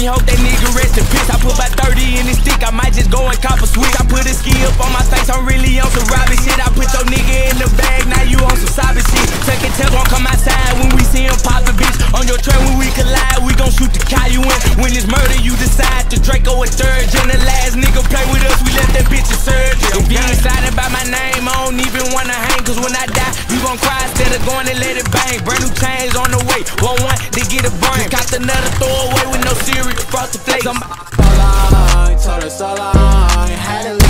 can't hope that nigga rest in peace. I put about 30 in this stick, I might just go and cop a switch. I put a ski up on my face, I'm really on some robbing shit. I put your nigga in the bag, now you on some sobbing shit. Second tell gon' come outside when we see him pop a bitch. On your train when we collide, we gon' shoot the car you in. When it's murder, you decide to Draco a third. And the last nigga play with us, we left that bitch in surgery. If you ain't excited by my name, I don't even wanna hang. Cause when I die, you gon' cry instead of going and let it bang. Brand new chains on the way, want one, they get a brain. Got another throw away with no cereal, frosted flakes. Told her so long, had to